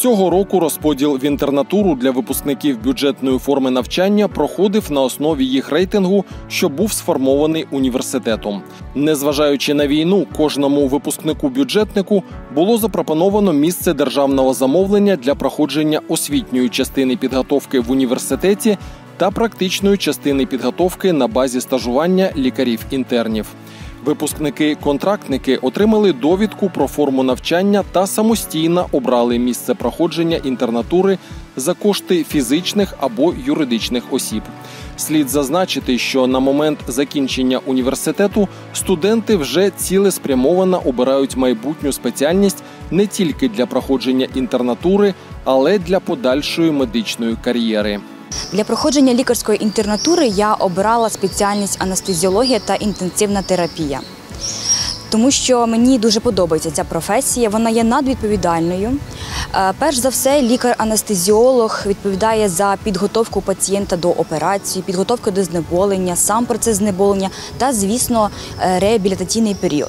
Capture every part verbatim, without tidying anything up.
Цього року розподіл в інтернатуру для випускників бюджетної форми навчання проходив на основі їх рейтингу, що був сформований університетом. Незважаючи на війну, кожному випускнику-бюджетнику було запропоновано місце державного замовлення для проходження освітньої частини підготовки в університеті та практичної частини підготовки на базі стажування лікарів-інтернів. Випускники-контрактники отримали довідку про форму навчання та самостійно обрали місце проходження інтернатури за кошти фізичних або юридичних осіб. Слід зазначити, що на момент закінчення університету студенти вже цілеспрямовано обирають майбутню спеціальність не тільки для проходження інтернатури, але й для подальшої медичної кар'єри. Для проходження лікарської інтернатури я обирала спеціальність анестезіологія та інтенсивна терапія. Тому що мені дуже подобається ця професія, вона є надвідповідальною. Перш за все, лікар-анестезіолог відповідає за підготовку пацієнта до операції, підготовку до знеболення, сам процес знеболення та, звісно, реабілітаційний період.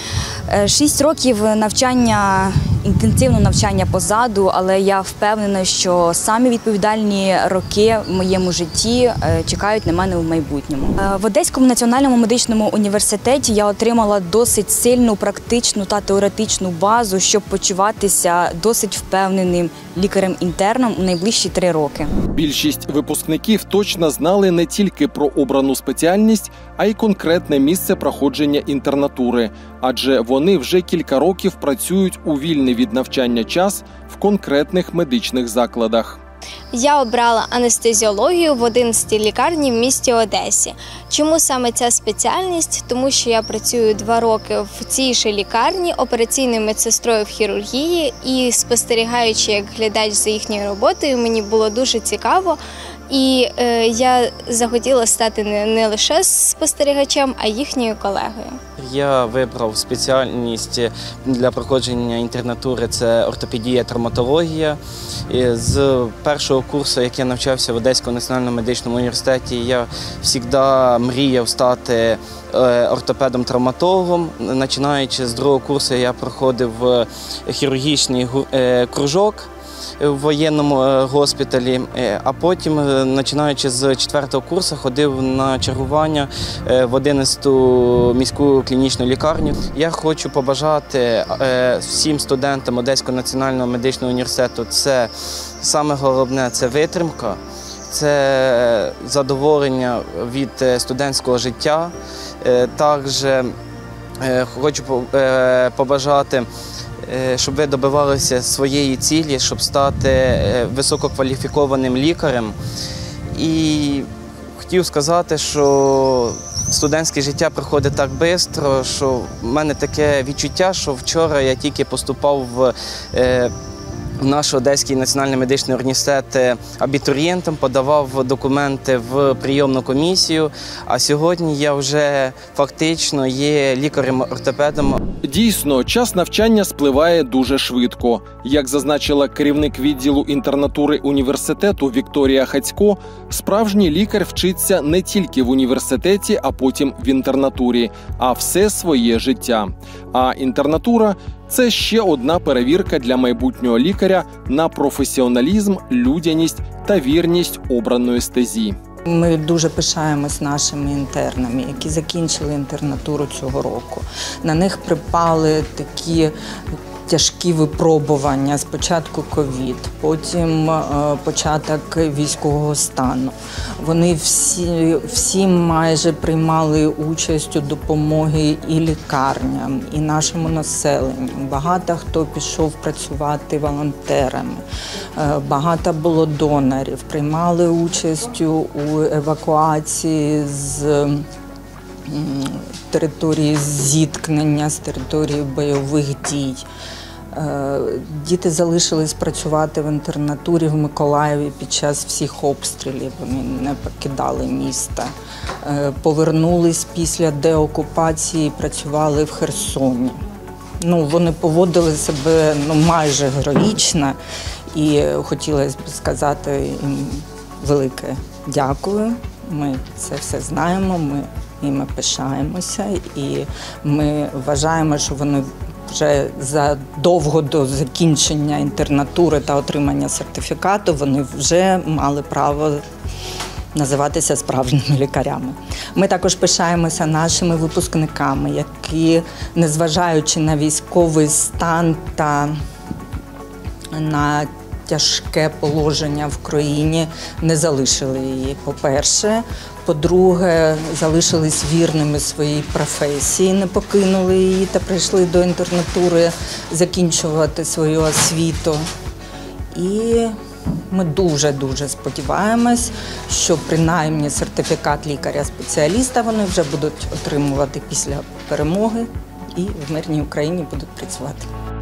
Шість років навчання, інтенсивного навчання позаду, але я впевнена, що самі відповідальні роки в моєму житті чекають на мене в майбутньому. В Одеському національному медичному університеті я отримала досить сильну практичну та теоретичну базу, щоб почуватися досить впевненим лікарем-інтерном у найближчі три роки. Більшість випускників точно знали не тільки про обрану спеціальність, а й конкретне місце проходження інтернатури, адже вони вже кілька років працюють у вільний від навчання час в конкретних медичних закладах. Я обрала анестезіологію в одинадцятій лікарні в місті Одесі. Чому саме ця спеціальність? Тому що я працюю два роки в цій же лікарні операційною медсестрою в хірургії і спостерігаючи як глядач за їхньою роботою, мені було дуже цікаво. І е, я захотіла стати не, не лише спостерігачем, а їхньою колегою. Я вибрав спеціальність для проходження інтернатури – це ортопедія, травматологія. І з першого курсу, як я навчався в Одеському національному медичному університеті, я завжди мріяв стати ортопедом-травматологом. Починаючи з другого курсу, я проходив хірургічний кружок в воєнному госпіталі, а потім, починаючи з четвертого курсу, ходив на чергування в одинадцяту міську клінічну лікарню. Я хочу побажати всім студентам Одеського національного медичного університету, це саме головне – це витримка, це задоволення від студентського життя. Також хочу побажати, щоб ви добивалися своєї цілі, щоб стати висококваліфікованим лікарем. І хотів сказати, що студентське життя проходить так швидко, що в мене таке відчуття, що вчора я тільки поступав в в наш Одеський національний медичний університет абітурієнтом, подавав документи в прийомну комісію, а сьогодні я вже фактично є лікарем-ортопедом. Дійсно, час навчання спливає дуже швидко. Як зазначила керівник відділу інтернатури університету Вікторія Хацько, справжній лікар вчиться не тільки в університеті, а потім в інтернатурі, а все своє життя. А інтернатура – це ще одна перевірка для майбутнього лікаря на професіоналізм, людяність та вірність обраної стезі. Ми дуже пишаємось нашими інтернами, які закінчили інтернатуру цього року. На них припали такі тяжкі випробування. Спочатку ковід, потім початок військового стану. Вони всі, всі майже приймали участь у допомоги і лікарням, і нашому населенню. Багато хто пішов працювати волонтерами, багато було донорів, приймали участь у евакуації з території зіткнення, з території бойових дій. Діти залишились працювати в інтернатурі в Миколаєві під час всіх обстрілів, вони не покидали міста. Повернулись після деокупації і працювали в Херсоні. Ну, вони поводили себе ну, майже героїчно і хотілося б сказати їм велике дякую. Ми це все знаємо, ми ними пишаємося і ми вважаємо, що вони вже задовго до закінчення інтернатури та отримання сертифікату вони вже мали право називатися справжніми лікарями. Ми також пишаємося нашими випускниками, які, незважаючи на військовий стан та на тяжке положення в країні, не залишили її, по-перше. По-друге, залишились вірними своїй професії, не покинули її та прийшли до інтернатури закінчувати свою освіту. І ми дуже-дуже сподіваємось, що принаймні сертифікат лікаря-спеціаліста вони вже будуть отримувати після перемоги і в мирній Україні будуть працювати.